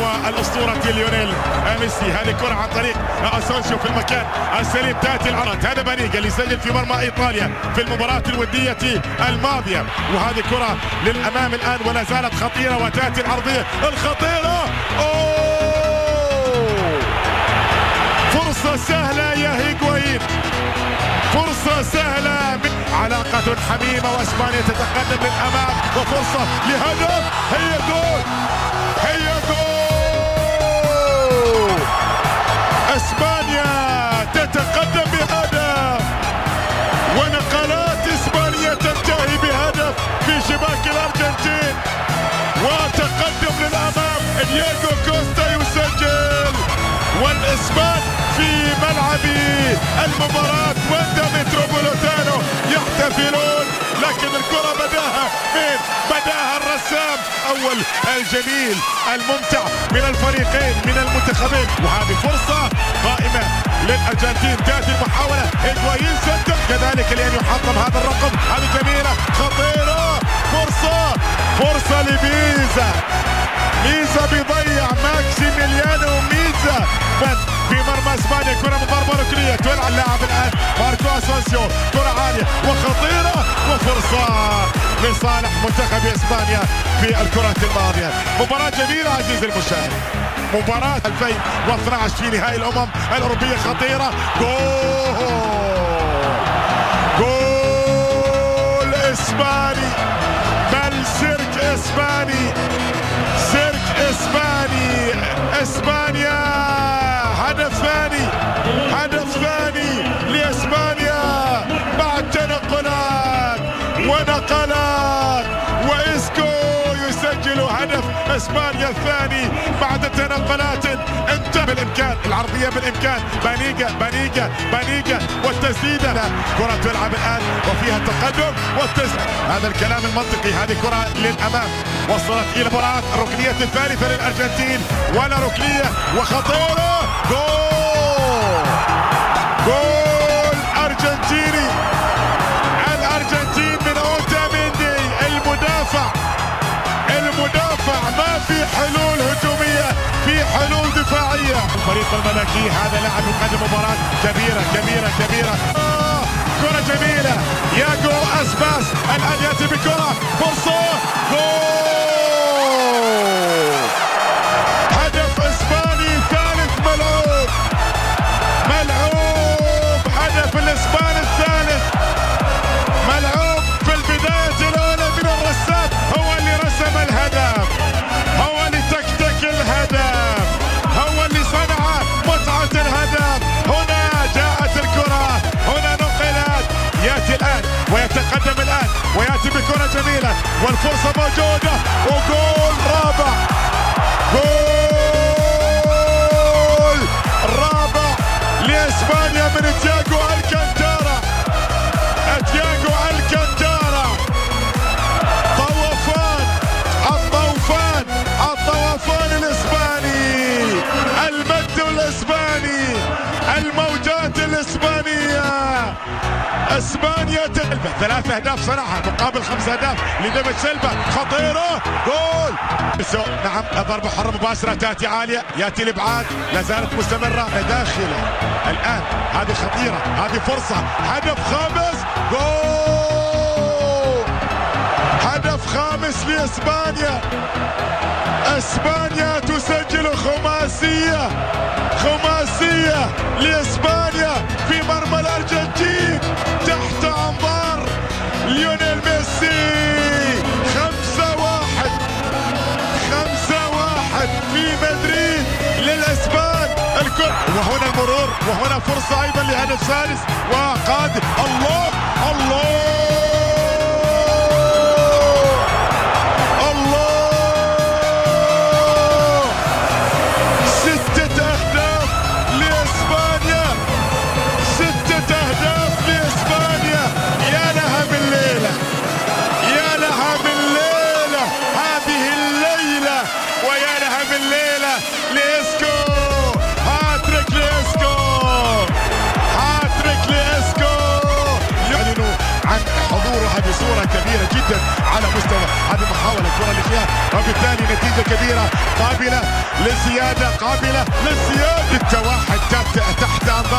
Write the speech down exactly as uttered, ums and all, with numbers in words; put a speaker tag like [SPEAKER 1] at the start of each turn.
[SPEAKER 1] هو الأسطورة ليونيل ميسي. هذه كرة عن طريق اسونسيو في المكان السليم، تأتي العرض. هذا بانيجا اللي سجل في مرمى إيطاليا في المباراة الودية الماضية، وهذه كرة للأمام الآن ولا زالت خطيرة، وتأتي العرضية الخطيرة. أوه، فرصة سهلة يا هيغوايين، فرصة سهلة. علاقة حميمة واسبانيا تتقدم للأمام، وفرصة لهدف. هي جول، هي جول. اسبانيا تتقدم بهدف، ونقلات اسبانيا تنتهي بهدف في شباك الارجنتين، وتقدم للأمام. دييغو كوستا يسجل، والاسبان في ملعب المباراة واندا متروبوليتانو يحتفلون، لكن الكرة بداها من بداها الرسام اول الجميل الممتع من الفريقين من المنتخبين. وهذه فرصة قائمة للارجنتين، تاتي المحاولة. هيغوايين سجل كذلك لان يحطم هذا الرقم. هذه جميلة خطيرة، فرصة فرصة لميزا. ميزا بيضيع، ماكسيميليانو ميزا في مرمى اسبانيا. كرة من ضربة ركنية، تولع اللاعب الان ماركو اسونسيو، كرة عالية وخطيرة، وفرصة لصالح منتخب اسبانيا في الكرة الماضية. مباراة جميلة عزيزي المشاهد، مباراة ألفين واثني عشر في نهائي الأمم الأوروبية خطيرة. جول، جول اسباني، بل سيرك اسباني، سيرك اسباني. اسبانيا هدف ثاني، هدف ثاني لاسبانيا بعد تنقلات ونقلات، وإسكو يسجل هدف اسبانيا الثاني بعد تنقلات. انت بالامكان، العرضيه بالامكان. بانيجا بانيجا بانيجا والتسديده، كره تلعب الان وفيها التقدم والتسديد. هذا الكلام المنطقي. هذه كره للامام، وصلت الى مباراه الركنيه الثالثه للارجنتين، ولا ركنيه وخطيره. جول، جول ارجنتيني. الارجنتين من اوتاميندي، المدافع المدافع ما في حلول هجوميه، في حلول دفاعيه. الفريق الملكي هذا لاعب يقدم مباراه كبيره كبيره كبيره. آه، كره جميله. ياغو اسباس الان ياتي بكره، فرصه. جول، هدف اسباني ثالث ملعوب، ملعوب هدف الاسباني الثالث، ملعوب في البدايه الاولى من الرسام. هو اللي رسم الهدف، هو اللي تكتك الهدف، هو اللي صنع متعه الهدف. هنا جاءت الكره، هنا نقلت. ياتي الان ويتقدم الان وياتي بكره جميله، والفرصه موجوده، وجول رابع، جول رابع لاسبانيا من تياغو الكانتارا. تياغو الكانتارا، طوفان الطوفان الطوفان الاسباني، المد الاسباني، الموجات الاسبانيه. اسبانيا تلعب ثلاث اهداف صنعها مقابل خمس اهداف لديفيد سيلفا. خطيره، جول. نعم، ضربه حره مباشره تاتي عاليه، ياتي الابعاد، لا زالت مستمره داخله الان. هذه خطيره، هذه فرصه، هدف خامس. جول، هدف خامس لاسبانيا. اسبانيا تسجل خماسيه، خماسيه لاسبانيا في مرمى الارجنتين تحت انظار ليونيل ميسي. خمسة واحد، خمسة واحد في مدريد للاسبان. الكل، وهنا المرور، وهنا فرصة ايضا لهدف ثالث وقادم. الله الله الله، ستة اهداف لاسبانيا، ستة اهداف لاسبانيا. يا لها من ليلة، يا لها من ليلة هذه الليلة، ويا لها من ليلة لإسكو. هاتريك لإسكو، هاتريك لإسكو. يعلن عن حضورها بصورة كبيرة جدا على مستوى هذه محاولة كرة لزياد، وبالتالي نتيجة كبيرة قابلة للزيادة، قابلة للزيادة. ستة واحد تحت